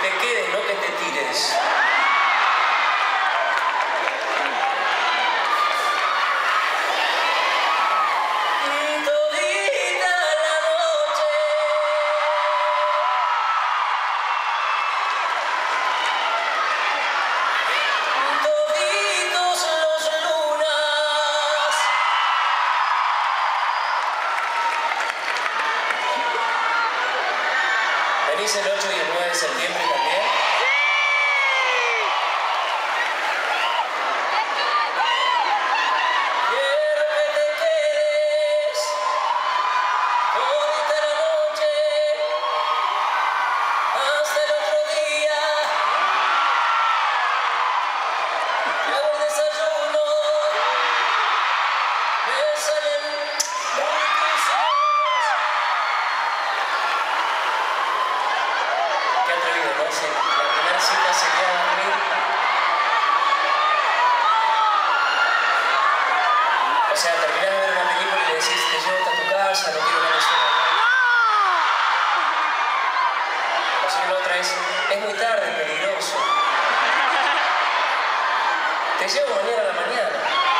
te quedes, no que te tires. ¿Venís el 8 y el 9 de septiembre también? Quiero que te quedes todita la noche hasta el otro día. Hago el desayuno, me salen riquísimos. Qué atrevido, ¿no? Sí, la primera cita se queda a dormir. O sea, terminás de ver una película y le decís, te llevo hasta tu casa, no quiero que me suene. O si no, la otra es muy tarde, peligroso. Te llevo mañana a la mañana.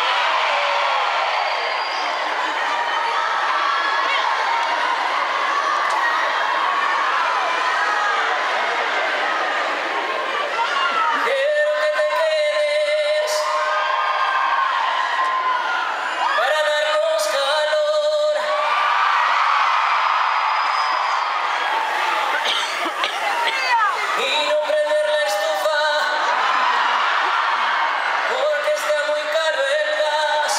Quiero que te quedes para darnos calor. Y no prender la estufa porque está muy caro el gas.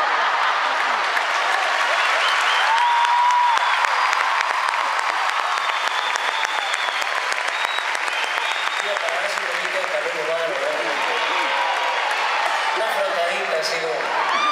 Tío, para darse un poquito de calor humano, ¿no? Una frotadita así como...